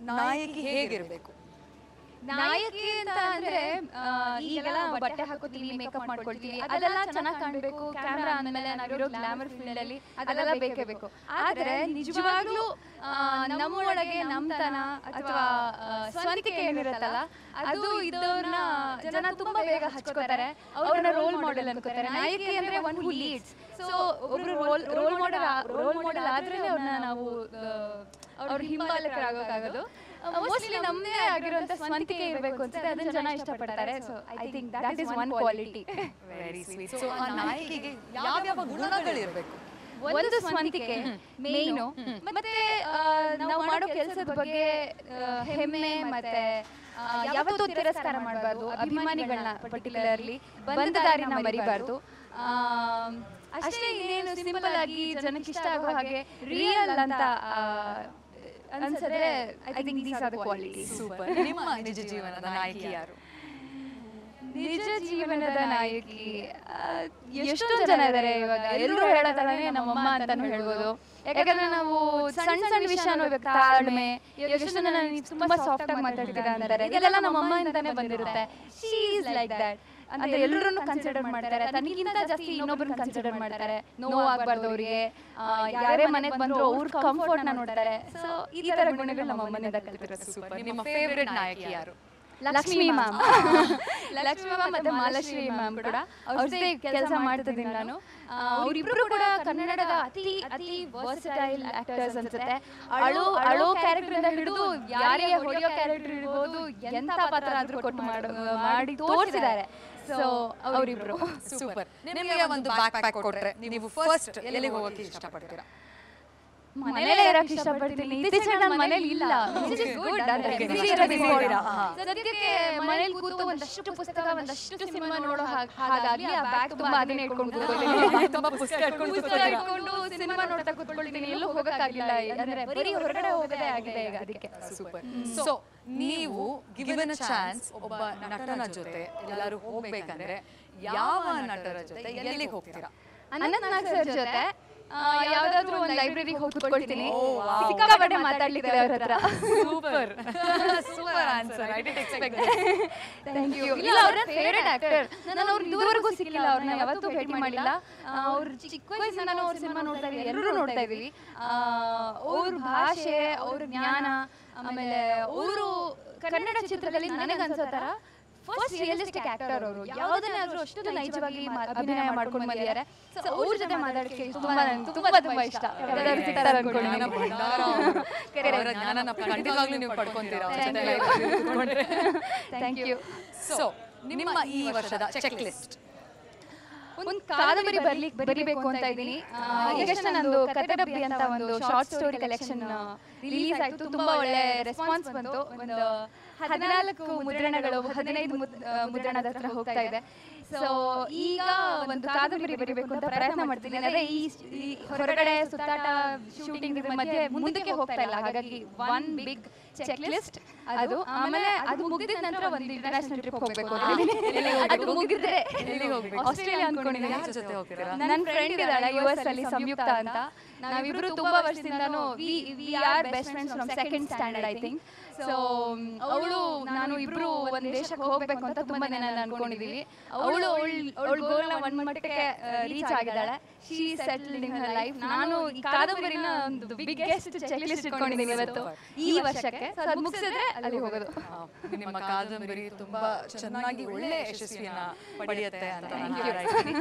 ನಾಯಕಿ ಹೇಗಿರಬೇಕು? ನಾಯಕಿ ಅಂತ ಅಂದ್ರೆ ಈಗೆಲ್ಲ ಬಟ್ಟೆ ಹಾಕೋತೀವಿ, ಮೇಕಪ್ ಮಾಡ್ಕೊಳ್ತೀವಿ, ಅದೆಲ್ಲ ಚೆನ್ನಾಗಿ ಕಾಣಬೇಕು. ಕ್ಯಾಮ್ರಾ ಅಂದಮೇಲೆ ನಾವಿರೋ ಗ್ಲಾಮರ್ ಫೀಲ್ಡ್ ಅಲ್ಲಿ ಅದೆಲ್ಲ ಬೇಕೇ ಬೇಕು. ಆದ್ರೆ ನಿಜವಾಗ್ಲೂ ನಮ್ಮ ಒಳಗೆ ನಮ್ತನ ಅಥವಾ ಸ್ವಂತಿಕೆ ಏನಿರುತ್ತಲ್ಲ ಅದು ಇದ್ದವ್ರನ್ನ ಜನ ತುಂಬಾ ಬೇಗ ಹಚ್ಕೋತಾರೆ, ಅವ್ರನ್ನ ರೋಲ್ ಮಾಡೆಲ್ ಅನ್ಕೋತಾರೆ. ನಾಯಕಿ ಅಂದ್ರೆ ಒನ್ ಹೂ ಲೀಡ್ಸ್. ಸೊ ಒಬ್ರು ರೋಲ್ ಮಾಡೆಲ್ ಆದ್ರೆ ಅವ್ರನ್ನ ನಾವು ಅವ್ರ ಹಿಂಬಾಲಕರಾಗೋಕ್ಕಾಗೋದು. ಮೋಸ್ಟ್ಲಿ ನಮ್ಮದೇ ಆಗಿರುವಂತ ಸ್ವಂತಿಕೆ ಇರಬೇಕು ಅನ್ಸುತ್ತೆ, ಅದನ್ನ ಜನ ಇಷ್ಟಪಡ್ತಾರೆ. So I think that is one quality. Very sweet. So ಆ ನಾಯಕಿಗೆ ಯಾವ ಗುಣಗಳಿರಬೇಕು? ಒಂದು ಸ್ವಂತಿಕೆ ಮೇನು, ಮತ್ತೆ ನಾವು ಮಾಡೋ ಕೆಲಸದ ಬಗ್ಗೆ ಹೆಮ್ಮೆ, ಮತ್ತೆ ಯಾವತ್ತೂ ತಿರಸ್ಕಾರ ಮಾಡಬಾರ್ದು. ಅಭಿಮಾನಿಗಳನ್ನ ಪರ್ಟಿಕ್ಯುಲರ್ಲಿ ಬಂದ ದಾರಿನ ಮರಿಬಾರ್ದು. ಅಷ್ಟೇ, ಇನ್ನೇನು ಸಿಂಪಲ್ ಆಗಿ ಜನಕ್ಕೆ ಇಷ್ಟ ಆಗೋ ಹಾಗೆ ರಿಯಲ್ ಅಂತ ಅನ್ಸಿದ್ರೆ I think these are the qualities. Super. ನಿಮ್ಮ ನಿಜ ಜೀವನದ ನಾಯಕಿ ಯಾರು? ನಿಜ ಜೀವನದ ನಾಯಕಿ ಎಷ್ಟೊಂದು ಜನ ಇದ್ದಾರೆ. ಇವಾಗ ಎಲ್ಲರೂ ಹೇಳೋ ಥರನೇ ನಮ್ಮಮ್ಮ ಅಂತಾನು ಹೇಳ್ಬೋದು. ಯಾಕಂದ್ರೆ ನಾವು ಸಣ್ಣ ಸಣ್ಣ ವಿಷಯನೂ ತಾಳ್ಮೆ, ಎಷ್ಟೊಂದು ಜನ ತುಂಬಾ ಸಾಫ್ಟ್ ಆಗಿ ಮಾತಾಡ್ತೀರಾ ಅಂತಾರೆ, ಇದೆಲ್ಲ ನಮ್ಮಮ್ಮ ಇಂದಾನೆ ಬಂದಿರುತ್ತೆ. She is like that. ಅಂದ್ರೆ ಎಲ್ಲರನ್ನು ಕನ್ಸಿಡರ್ ಮಾಡ್ತಾರೆ, ತನಗಿಂತ ಜಾಸ್ತಿ ಇನ್ನೊಬ್ಬರನ್ನ ಕನ್ಸಿಡರ್ ಮಾಡ್ತಾರೆ. ನೋವಾಗಬಾರ್ದು ಅವರಿಗೆ, ಯಾರೇ ಮನೆಗೆ ಬಂದ್ರು ಅವ್ರ ಕಂಫರ್ಟ್ ನ ನೋಡ್ತಾರೆ. ಸೊ ಈ ತರ ಗುಣಗಳು ನಮ್ಮ ಅಮ್ಮನಿಂದ ಕಲ್ತಿರೋದು. ಸೂಪರ್. ನಿಮ್ಮ ಫೇವರೇಟ್ ನಾಯಕಿ ಯಾರು? ಲಕ್ಷ್ಮಿ ಮ್ಯಾಮ್. ಲಕ್ಷ್ಮಿ ಮ್ಯಾಮ್ ಮತ್ತೆ ಮಾಲಾಶ್ರೀ ಮ್ಯಾಮ್ ಕೂಡ ಅವ್ರ ಜೊತೆ ಕೆಲಸ ಮಾಡ್ತಿದ್ದೀನಿ ನಾನು. ಅವರಿಬ್ರು ಕೂಡ ಕನ್ನಡದ ಅತಿ ವರ್ಸಟೈಲ್ ಆಕ್ಟರ್ಸ್ ಅನ್ಸುತ್ತೆ. ಅಳೋ ಕ್ಯಾರೆಕ್ಟರ್ ಇಂದ ಹಿಡಿದು ಯಾರಿಗೆ ಹೊಡೆಯೋ ಕ್ಯಾರೆಕ್ಟರ್ ಇರ್ಬೋದು, ಎಂತ ಪಾತ್ರ ಆದ್ರೂ ಕೊಟ್ಟು ಮಾಡಿ ತೋರಿಸಿದ್ದಾರೆ. ಸೊ ಅವರಿಬ್ರು ಸೂಪರ್. ನಿಮಗೆ ಒಂದು ಬ್ಯಾಕ್ ಪ್ಯಾಕ್ ಕೊಟ್ರೆ ನೀವು ಫಸ್ಟ್ ಎಲ್ಲಿಗೆ ಹೋಗೋಕೆ ಇಷ್ಟಪಡ್ತೀರಾ? ಮನೇಲೆ ಇರಕ್ಕೆ ಇಷ್ಟಪಡ್ತೀನಿ. ಇತ್ತೀಚೆಗೆ ನಾನು ಮನೇಲಿ ಇಲ್ಲ. ಸದ್ಯಕ್ಕೆ ಮನೇಲಿ ಕೂತು ಒಂದಷ್ಟು ಪುಸ್ತಕ, ಒಂದಷ್ಟು ಸಿನಿಮಾ ನೋಡೋ ಹಾಗಾಗಿ ಆ ಬ್ಯಾಗ್ ತುಂಬಾ ಅದನ್ನೇ ಇಟ್ಕೊಂಡು ಸಿನಿಮಾ ನೋಡ್ತಾ ಕೂತ್ಕೊಳ್ತೀನಿ. ಎಲ್ಲೂ ಹೋಗಕ್ಕಾಗಿಲ್ಲ, ಅಂದ್ರೆ ಬರೀ ಹೊರಗಡೆ ಹೋಗೋದೇ ಆಗಿದೆ ಈಗ. ಅದಕ್ಕೆ ಸೂಪರ್. ಸೊ ನೀವು ಗಿವನ್ ಅ ಚಾನ್ಸ್ ಒಬ್ಬ ನಟನ ಜೊತೆ ಎಲ್ಲರೂ ಹೋಗ್ಬೇಕಂದ್ರೆ ಯಾವ ನಟರ ಜೊತೆ ಎಲ್ಲಿಗೆ ಹೋಗ್ತೀರಾ? ಅನಂತ್ ನಾಗ್ ಸರ್ ಜೊತೆ ಯಾವ್ದಾದ್ರು ಒಂದು ಲೈಬ್ರರಿಗೆ ಹೋಗಿ ಕೂತ್ಕೊಳ್ತೀನಿ. ಸಿಕ್ಕಾಪಟ್ಟೆ ಮಾತಾಡ್ಲಿಕ್ಕೆ ಅವ್ರ ಹತ್ರ. Super super answer. I did expect this. Thank you. ಇಲ್ಲ, ಅವರ ಫೇವರೇಟ್ ಆಕ್ಟರ್. ನಾನು ಅವ್ರು ಇದುವರೆಗೂ ಸಿಕ್ಕಿಲ್ಲ, ಅವ್ರನ್ನ ಯಾವತ್ತೂ ಭೇಟಿ ಮಾಡಿಲ್ಲ. ಅವ್ರ ಚಿಕ್ಕ ವಯಸ್ಸಿಂದ ನಾನು ಅವ್ರ ಸಿನಿಮಾ ನೋಡ್ತಾ ಇದೀವಿ, ಎಲ್ಲರೂ ನೋಡ್ತಾ ಇದೀವಿ. ಅವ್ರ ಭಾಷೆ, ಅವ್ರ ಜ್ಞಾನ, ಆಮೇಲೆ ಅವರು ಕನ್ನಡ ಚಿತ್ರದಲ್ಲಿ ನನಗನ್ಸೋ ಥರ ಫಸ್ಟ್ ರಿಯಲಿಸ್ಟಿಕ್ ಆಕ್ಟರ್ ಅವರು. ಯಾವುದನ್ನಾದ್ರೂ ಅಷ್ಟು ನೈಜವಾಗಿ ಅಭಿನಯ ಮಾಡ್ಕೊಂಡು ಬಂದಿದ್ದಾರೆ. ಸೊ ಅವ್ರ ಜೊತೆ ಮಾತಾಡಕ್ಕೆ ತುಂಬಾ ತುಂಬಾ ಇಷ್ಟ. Thank you. ಸೊ ನಿಮ್ಮ ಈ ವರ್ಷದ ಚೆಕ್ ಲಿಸ್ಟ್? ಒಂದು ಕಾದಂಬರಿ ಬರಿಬೇಕು ಅಂತ ಇದ್ದೀನಿ. ಈಗಷ್ಟೇ ನಂದು ಕತೆ ಡಬ್ಬಿ ಅಂತ ಒಂದು ಶಾರ್ಟ್ ಸ್ಟೋರಿ ಕಲೆಕ್ಷನ್ ರಿಲೀಸ್ ಆಯ್ತು. ತುಂಬಾ ಒಳ್ಳೆ ರೆಸ್ಪಾನ್ಸ್ ಬಂತು. ಒಂದು 14 ಮುದ್ರಣಗಳು, 15 ಮುದ್ರಣದ ಹತ್ರ ಹೋಗ್ತಾ ಇದೆ. ಸೊ ಈಗ ಒಂದು ಕಾದಂಬರಿ ಬರಿಬೇಕು ಅಂತ ಪ್ರಯತ್ನ ಮಾಡ್ತೀನಿ. ಅದೇ ಈ ಹೊರಗಡೆ ಸುತ್ತಾಟ, ಶೂಟಿಂಗ್ ಮಧ್ಯೆ ಮುಂದಕ್ಕೆ ಹೋಗ್ತಾ ಇಲ್ಲ. ಹಾಗಾಗಿ ಒನ್ ಬಿಗ್ ಚೆಕ್ ಲಿಸ್ಟ್ ಅದು. ಆಮೇಲೆ ಅದು ಮುಗಿದ ನಂತರ ಒಂದು ಇಂಟರ್ನ್ಯಾಷನಲ್ ಟ್ರಿಪ್ ಹೋಗ್ಬೇಕು. ಅದು ಮುಗಿದ್ರೆ ಆಸ್ಟ್ರೇಲಿಯಾ ಅನ್ಕೊಂಡಿದ್ದೀನಿ. ನನ್ನ ಫ್ರೆಂಡ್ ಇದ್ದಾಳೆ US ಅಲ್ಲಿ, ಸಂಯುಕ್ತ ಅಂತ. ನಾವಿಬ್ರು ತುಂಬಾ ವರ್ಷದಿಂದಾನು we are best friends from second standard I think. So ಅವಳು ನಾನು ಇಬ್ರು ಒಂದು ದೇಶಕ್ಕೆ ಹೋಗ್ಬೇಕು ಅಂತ ತುಂಬಾ ದಿನ ಅನ್ಕೊಂಡಿದೀವಿ. ಅವಳ ಗೋಲ್ನ ಒಂದ್ ಮಟ್ಟಕ್ಕೆ ರೀಚ್ ಆಗಿದ್ದಾಳೆ. She settled in her life. ನಾನು ಈ ಕಾದಂಬರಿನ ಒಂದು ಬಿಗ್ಗೆಸ್ಟ್ ಚೆಕ್ ಲಿಸ್ಟ್ ಇಟ್ಕೊಂಡಿದ್ದೀನಿ ಇವತ್ತು ಈ ವರ್ಷಕ್ಕೆ. ಸೊ ಅದು ಮುಗಿಸಿದ್ರೆ ಅಲ್ಲಿ ಹೋಗೋದು. ನಿಮ್ಮ ಕಾದಂಬರಿ ತುಂಬಾ ಚೆನ್ನಾಗಿ ಒಳ್ಳೆ ಯಶಸ್ವಿಯನ್ನ ಪಡೆಯುತ್ತೆ ಅಂತ.